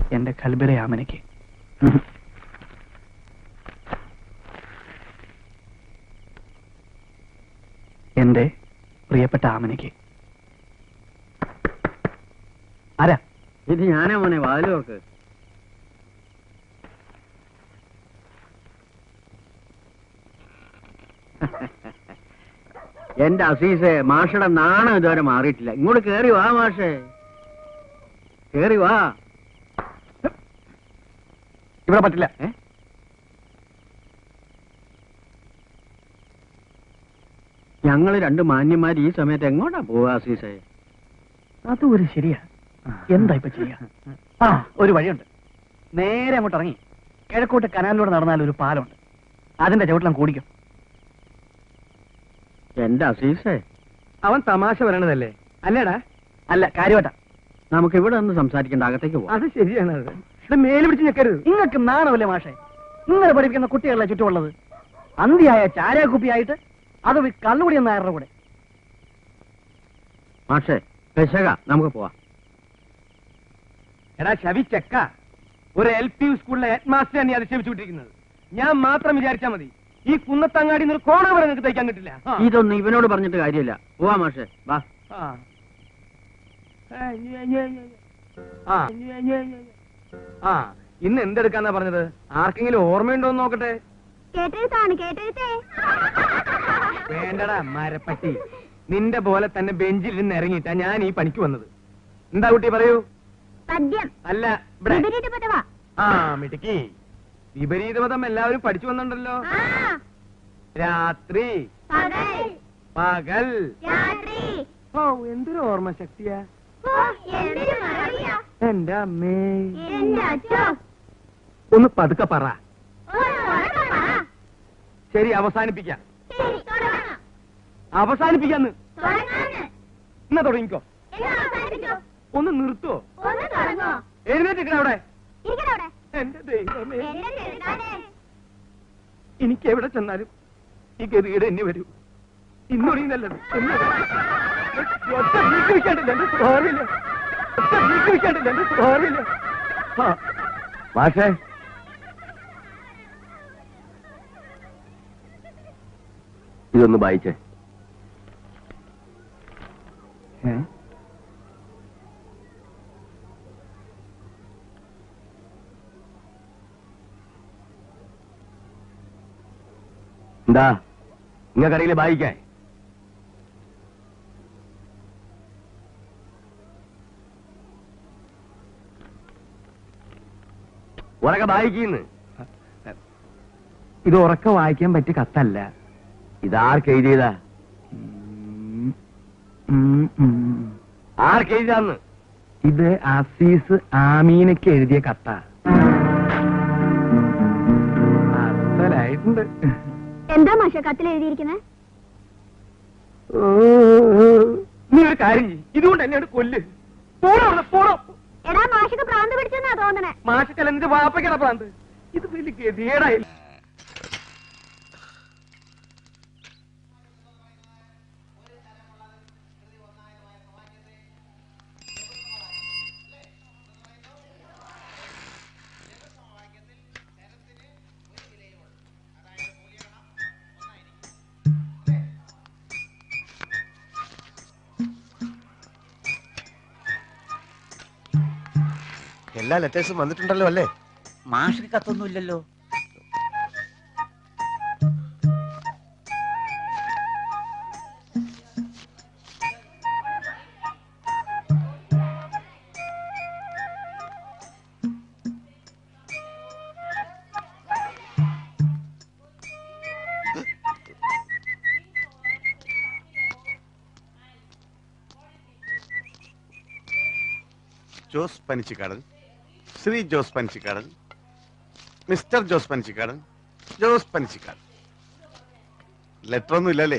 എന്റെ കൽബിലെ ആമനയ്ക്ക്. എന്റെ പ്രിയപ്പെട്ട ആമനയ്ക്ക്. ആരാ ഇത്? ഞാനാ മോനെ, വാതിലോർക്ക്. എന്റെ അസീസെ, മാഷയുടെ നാണം ഇതുവരെ മാറിയിട്ടില്ല. ഇങ്ങോട്ട് കേറി വാ മാഷേ, കേറി വാ. ഇവിടെ പറ്റില്ല. ഞങ്ങള് രണ്ട് മാന്യന്മാർ ഈ സമയത്ത് എങ്ങോട്ടാ പോവാ അസീസെ? അതും ഒരു ശരിയാ. എന്താ ഇപ്പൊ ചെയ്യാ? ആ, ഒരു വഴിയുണ്ട്. നേരെ അങ്ങോട്ട് ഇറങ്ങി കിഴക്കോട്ട് കനാലിലൂടെ നടന്നാൽ ഒരു പാലമുണ്ട്. അതിന്റെ ചവിട്ടിലും കൂടിക്കും. എന്റെ അസീസെ, അവൻ തമാശ പറയണതല്ലേ അല്ലേടാ? അല്ല, കാര്യമായിട്ടാ. നമുക്ക് ഇവിടെ നിന്ന് സംസാരിക്കേണ്ട, അകത്തേക്ക് പോവാം. അത് ശരിയാണ്. ഇത് മേല് പിടിച്ച് ഞെക്കരുത്. നിങ്ങൾക്ക് നാണമല്ലേ മാഷെ? ഇങ്ങനെ പഠിപ്പിക്കുന്ന കുട്ടികളെ ചുറ്റുമുള്ളത്. അന്തിയായ ചാരാകുപ്പിയായിട്ട് അത് കള്ളുകൂടി എന്നായരുടെ കൂടെ. മാഷേ, പെശക, നമുക്ക് പോവാം. എടാ ശവി ചെക്ക, ഒരു LP സ്കൂളിലെ ഹെഡ് മാസ്റ്റർ തന്നെ അധിക്ഷേപിച്ചുകൊണ്ടിരിക്കുന്നത്. ഞാൻ മാത്രം വിചാരിച്ചാ മതി, ഈ കുന്നത്തങ്ങാടി ഒരു കോണ വരെ നിങ്ങൾക്ക് തയ്ക്കാൻ കിട്ടില്ല. ഇതൊന്നും ഇവനോട് പറഞ്ഞിട്ട് കാര്യമില്ല. പോവാ മാഷേ, വാ. ഇന്ന് എന്തെടുക്കാന്നാ പറഞ്ഞത്? ആർക്കെങ്കിലും ഓർമ്മയുണ്ടോന്ന് നോക്കട്ടെ. വേണ്ടടാ മരപ്പട്ടി, നിന്റെ പോലെ തന്നെ ബെഞ്ചിൽ നിന്ന് ഇറങ്ങിയിട്ടാ ഞാൻ ഈ പണിക്ക് വന്നത്. എന്താ കുട്ടി പറയൂ? അല്ല, മിടുക്കി. വിപരീതമതം എല്ലാവരും പഠിച്ചു വന്നിട്ടുണ്ടല്ലോ. രാത്രി, പകൽ. ഓ, എന്തൊരു ഓർമ്മ ശക്തിയാ എന്റെ അമ്മേ. ഒന്ന് പതുക്കെ പറ. ശരി, അവസാനിപ്പിക്കാം. അവസാനിപ്പിക്കാന്ന്. എന്നാ തുടങ്ങിക്കോ. ഒന്ന് നിർത്തുവോ? എഴുന്നേറ്റിരിക്കണ അവിടെ. എന്റെ ദൈവമേ, എനിക്ക് എവിടെ ചെന്നാലും ഈ ഗതികേട് എന്നെ വരൂ. ഇന്നൊടിയുന്നല്ലത്. മാഷേ, ഇതൊന്ന് വായിച്ചേ. എന്താ നിങ്ങൾക്കറിയില്ല വായിക്കാൻ? ഉറക്കെ വായിക്കുന്നു. ഇത് ഉറക്കെ വായിക്കാൻ പറ്റിയ കത്തല്ല. ഇതാർക്കെഴുതിയതാ? ആർക്കെഴുതാന്ന്? ഇത് അസീസ് ആമീനയ്ക്ക് എഴുതിയ കത്താ. അസലായിട്ടുണ്ട്. എന്താ മാഷ കത്തിൽ എഴുതിയിരിക്കുന്നത്? നീ ഒരു കാര്യം ചെയ്യ്, ഇതുകൊണ്ട് എന്നെയാണ് കൊല്ല്. പോണോ? എടാ മാഷക്ക് പ്രാന്ത് പിടിച്ചെന്നാ തോന്നണേ. മാഷക്കല്ല, എന്റെ വാപ്പയ്ക്കാണ് പ്രാന്ത്. ഇത് വലിയ ഗതികേടായി. എല്ലാ ലെറ്റേഴ്സും വന്നിട്ടുണ്ടല്ലോ അല്ലേ? മാഷിന് കത്തൊന്നുമില്ലല്ലോ. ജോസ് പനിച്ചിക്കാടൻ, ശ്രീ ജോസ് പനിച്ചിക്കാടൻ, മിസ്റ്റർ ജോസ് പനിച്ചിക്കാടൻ, ജോസ് പനിച്ചിക്കാടൻ. ലെറ്റർ ഒന്നും ഇല്ലല്ലേ?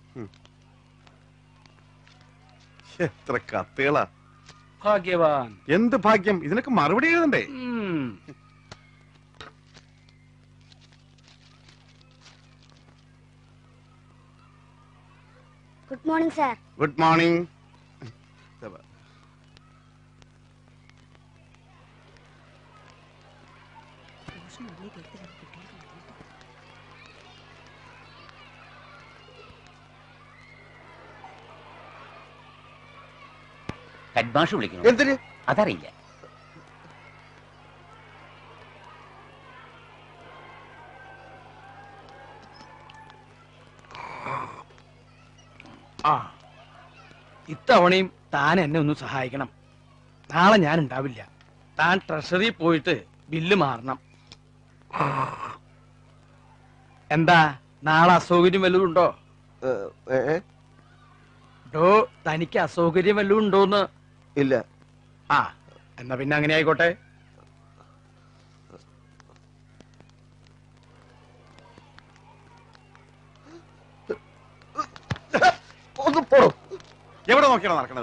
എത്ര കത്തുകളാ. ഭാഗ്യവാൻ. എന്ത് ഭാഗ്യം, ഇതിനൊക്കെ മറുപടി എഴുതണ്ടേ? Good morning sir. Good morning. ഹെഡ്മാഷ് വിളിക്കുന്നു. എന്തിന്? അതറിയില്ല. ആ, ഇത്തവണയും താൻ എന്നെ ഒന്ന് സഹായിക്കണം. നാളെ ഞാൻ ഉണ്ടാവില്ല. താൻ ട്രഷറി പോയിട്ട് ബില്ല് മാറണം. എന്താ നാളെ അസൗകര്യം വല്ലതും ഉണ്ടോ? തനിക്ക് അസൗകര്യം വല്ലതും ഉണ്ടോന്ന്? ഇല്ല. ആ, എന്നാ പിന്നെ അങ്ങനെ ആയിക്കോട്ടെ. ഒന്ന് പോടോ. എവിടെ നോക്കിയാണോ നടക്കണത്?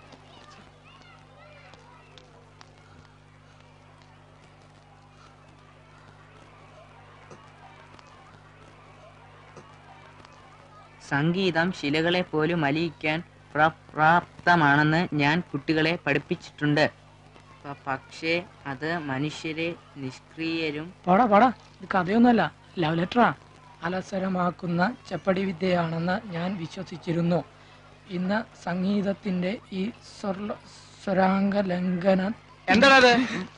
സംഗീതം ശിലകളെ പോലും അലിയിക്കാൻ പ്രാപ്തമാണെന്ന് ഞാൻ കുട്ടികളെ പഠിപ്പിച്ചിട്ടുണ്ട്. പക്ഷേ അത് മനുഷ്യരെ നിഷ്ക്രിയരും. പാടാ ഇത് കഥയൊന്നുമല്ല, ലവ് ലെറ്ററാ. അലസരമാക്കുന്ന ചെപ്പടി വിദ്യയാണെന്ന് ഞാൻ വിശ്വസിച്ചിരുന്നു. ഇന്ന് സംഗീതത്തിന്റെ ഈ സ്വരാംഗ ലംഘനം. എന്താണത്?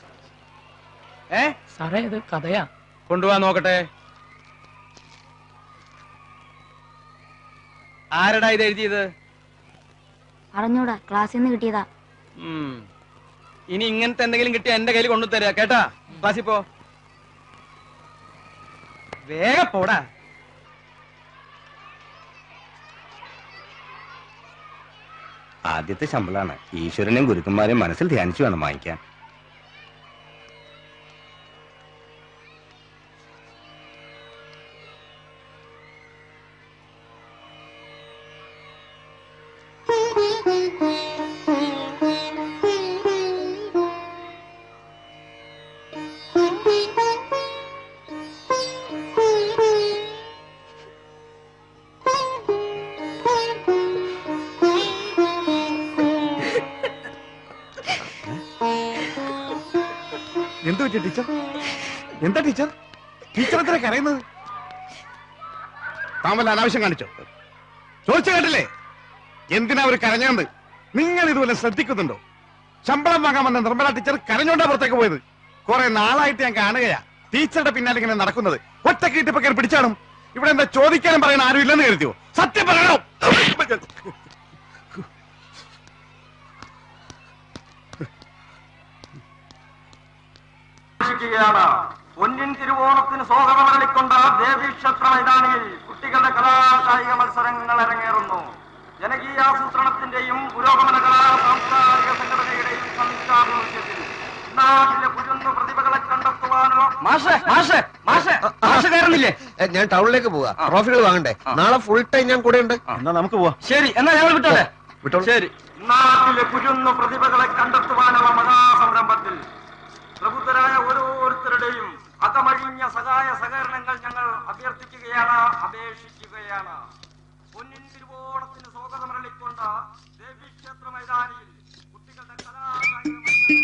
സാറേ ഇത് കഥയാ. കൊണ്ടുപോവാൻ നോക്കട്ടെ. ആരടാ ഇത് എഴുതിയത്? അറിഞ്ഞൂടാ, ക്ലാസ്സിൽ നിന്ന് കിട്ടിയതാ. ഇനി ഇങ്ങനത്തെ എന്തെങ്കിലും കിട്ടിയ എന്റെ കയ്യിൽ കൊണ്ടുതരാ കേട്ടാ. ക്ലാസ്സിൽ പോ, വേഗം പോടാ. ആദ്യത്തെ ശമ്പളാണ്. ഈശ്വരനെയും ഗുരുക്കന്മാരെയും മനസ്സിൽ ധ്യാനിച്ചു വേണം വാങ്ങിക്കാൻ. എന്തു പറ്റി ടീച്ചർ? എന്താ ടീച്ചർ? ടീച്ചർ എത്ര കരയുന്നത്? താൻ വല്ല അനാവശ്യം കാണിച്ചോ? ചോദിച്ചു കേട്ടില്ലേ എന്തിനാ അവർ കരഞ്ഞത്? നിങ്ങൾ ഇതുപോലെ ശ്രദ്ധിക്കുന്നുണ്ടോ? ശമ്പളം വാങ്ങാൻ വന്ന നിർമ്മല ടീച്ചർ കരഞ്ഞോണ്ടാ പുറത്തേക്ക് പോയത്. കുറെ നാളായിട്ട് ഞാൻ കാണുകയാ ടീച്ചറുടെ പിന്നാലെ ഇങ്ങനെ നടക്കുന്നത്. ഒറ്റക്ക് ഇട്ടിപ്പോ കയറി പിടിച്ചാടും. ഇവിടെ എന്താ ചോദിക്കാനും പറയാൻ ആരും ഇല്ലെന്ന് കരുതിയോ? സത്യം പറയണോ? പൊന്നിൻ തിരുവോണത്തിന് സ്വാഗതമരളിക്കൊണ്ട ദേവീക്ഷേത്ര മൈതാനിയിൽ കുട്ടികളുടെ കലാകായിക മത്സരങ്ങൾ അരങ്ങേറുന്നു. ജനകീയാസൂത്രണത്തിന്റെയും പുരോഗമന കലാ സാംസ്കാരിക സംഘടനയുടെയും സംയുക്താഭിമുഖ്യത്തിൽ നാട്ടിലെ കുരുന്നു പ്രതിഭകളെ കണ്ടെത്തുവാനോ. ഞാൻ ടൗണിലേക്ക് പോവാ, ട്രോഫികൾ വാങ്ങണ്ടേ. നാളെ ഫുൾ ടൈം ഞാൻ കൂടെ ഉണ്ട്. എന്നാ നമുക്ക് പോവാം. ശരി, എന്നാ ഞങ്ങൾ വിട്ടോളെ. ശരി. നാട്ടിലെ കുരുന്നു പ്രതിഭകളെ കണ്ടെത്തുവാനുള്ള മഹാസംരംഭത്തിൽ പ്രബുദ്ധരായ ഓരോരുത്തരുടെയും അകമഴിഞ്ഞ സഹായ സഹകരണങ്ങൾ ഞങ്ങൾ അഭ്യർത്ഥിക്കുകയാണ്, അപേക്ഷിക്കുകയാണ്. പൊന്നിൻ തിരുവോണത്തിന് സ്വാഗതമരളിക്കൊണ്ട ദേവീക്ഷേത്ര മൈതാനിയിൽ കുട്ടികളുടെ കലാകായിക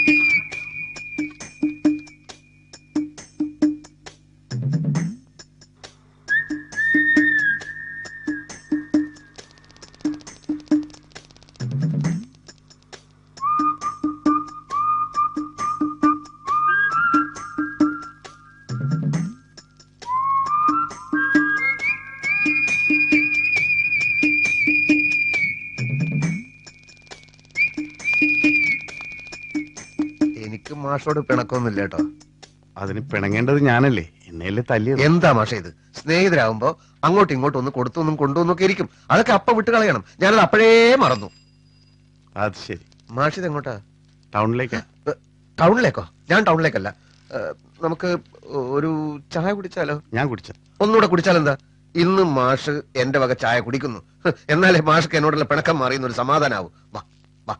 എനിക്ക് മാഷോട് പിണക്കൊന്നുമില്ല കേട്ടോ. അതിന് പിണങ്ങേണ്ടത് ഞാനല്ലേ? എന്നെയല്ലേ തല്ലിയത്? എന്താ മാഷ ഇത്? സ്നേഹിതരാകുമ്പോ അങ്ങോട്ടും ഇങ്ങോട്ടും ഒന്ന് കൊടുത്തൊന്നും കൊണ്ടുവന്നൊക്കെ ഇരിക്കും. അതൊക്കെ അപ്പ വിട്ട് കളയണം. ഞാനത് അപ്പോഴേ മറന്നു. അത് ശരി. മാഷിത് എങ്ങോട്ടാ? ടൗണിലേക്കാ. ടൗണിലേക്കോ? ഞാൻ ടൗണിലേക്കല്ല. നമുക്ക് ഒരു ചായ കുടിച്ചാലോ? ഞാൻ കുടിച്ച. ഒന്നുകൂടെ കുടിച്ചാലെന്താ? ഇന്ന് മാഷ് എന്റെ വക ചായ കുടിക്കുന്നു. എന്നാലേ മാഷക്ക് എന്നോടുള്ള പിണക്കം മാറിയെന്നൊരു സമാധാനാവും. വാ വാ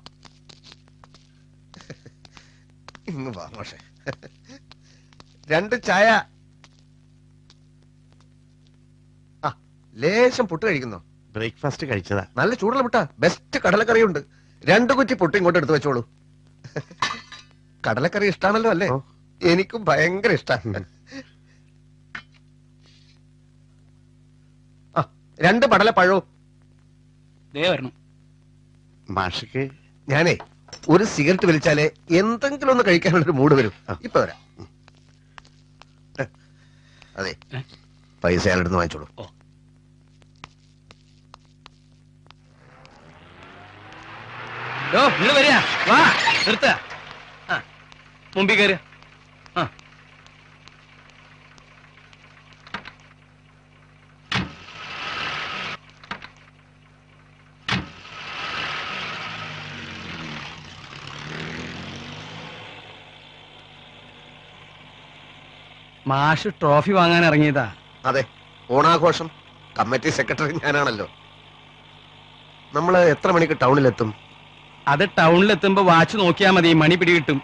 ഇങ്ങ് വാ മാഷെ. 2 ചായ. ആ ലേശം പുട്ട് കഴിക്കുന്നോ? ബ്രേക്ക്ഫാസ്റ്റ് കഴിച്ചതാ. നല്ല ചൂടുള്ള പുട്ടാ. ബെസ്റ്റ് കടലക്കറിയുണ്ട്. 2 കുറ്റി പുട്ട് ഇങ്ങോട്ട് എടുത്തു വെച്ചോളൂ. കടലക്കറി ഇഷ്ടാണല്ലോ അല്ലേ? എനിക്കും ഭയങ്കര ഇഷ്ടാണ്. 2 പടലപ്പഴവും. മാഷക്ക് ഞാനേ ഒരു സിഗരറ്റ് വലിച്ചാലേ എന്തെങ്കിലും ഒന്ന് കഴിക്കാനുള്ളൊരു മൂഡ് വരും. ഇപ്പൊ വരാം. അതെ, പൈസ അയാളെടുത്ത് വാങ്ങിച്ചോളൂ. വരിക വാ നിർത്ത മുമ്പിൽ കയറി. മാഷ് ട്രോഫി വാങ്ങാൻ ഇറങ്ങിയതാ. അതെ, ഓണാഘോഷം. കമ്മിറ്റി സെക്രട്ടറി ഞാനാണല്ലോ. നമ്മള് എത്ര മണിക്ക് ടൗണിലെത്തും? അത് ടൗണിലെത്തുമ്പോ വാച്ച് നോക്കിയാ മതി, മണി പിടി കിട്ടും.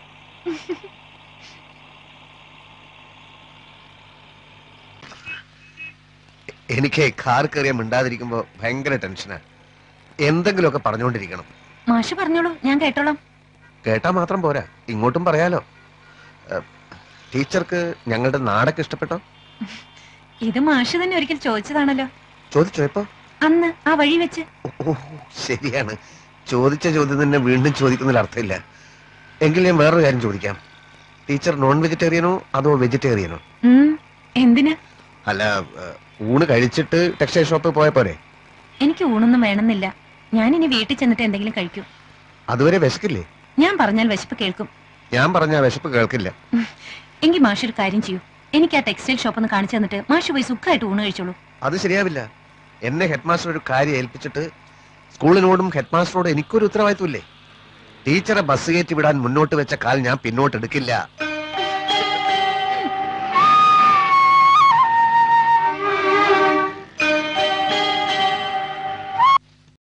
എനിക്ക് കാർ കയറിയ മിണ്ടാതിരിക്കുമ്പോ ഭയങ്കര ടെൻഷനാ. എന്തെങ്കിലുമൊക്കെ പറഞ്ഞുകൊണ്ടിരിക്കണം. മാഷ് പറഞ്ഞോളൂ, ഞാൻ കേട്ടോളാം. കേട്ടാ മാത്രം പോരാ, ഇങ്ങോട്ടും പറയാലോ. ടീച്ചർക്ക് ഞങ്ങളുടെ നാടൊക്കെ ഇഷ്ടപ്പെട്ടോ? ഇത് മാഷ് തന്നെ ഒരിക്കൽ ചോദിച്ചതാണല്ലോ. ചോദിച്ചോ? എപ്പോ? അന്ന് ആ വഴി വെച്ച്. ഓ ശരിയാണ്, ചോദിച്ച ചോദ്യം തന്നെ വീണ്ടും ചോദിക്കുന്നതിൽ അർത്ഥമില്ല. എങ്കിൽ ഞാൻ വേറൊരു കാര്യം ചോദിക്കാം. ടീച്ചർ നോൺ വെജിറ്റേറിയനോ അതോ വെജിറ്റേറിയനോ? എന്തിന്? അല്ല, ഊണ് കഴിച്ചിട്ട് ടെക്സ്റ്റൈൽ ഷോപ്പിൽ പോയ പോരെ? എനിക്ക് ഊണൊന്നും വേണമെന്നില്ല. ഞാൻ ഇനി വീട്ടിൽ ചെന്നിട്ട് എന്തെങ്കിലും കഴിക്കൂ. അതുവരെ വിശക്കില്ലേ? ഞാൻ പറഞ്ഞാൽ വിശപ്പ് കേൾക്കും. ഞാൻ പറഞ്ഞാൽ വിശപ്പ് കേൾക്കില്ല. എങ്കിൽ മാഷ് ഒരു കാര്യം ചെയ്യൂ, എനിക്ക് ആ ടെക്സ്റ്റൈൽ ഷോപ്പ് ഒന്ന് കാണിച്ചു തന്നിട്ട് മാഷ് പോയി സുഖമായിട്ട് ഊണ് കഴിച്ചോളൂ. അത് ശരിയാവില്ല. എന്നെ ഹെഡ് മാസ്റ്റർ ഒരു കാര്യം ഏൽപ്പിച്ചിട്ട് സ്കൂളിനോടും ഹെഡ് മാസ്റ്ററോടും എനിക്കൊരു ഉത്തരവാദിത്വമില്ലേ? ടീച്ചറെ ബസ് കയറ്റി വിടാൻ മുന്നോട്ട് വെച്ച കാൽ ഞാൻ പിന്നോട്ട് എടുക്കില്ല.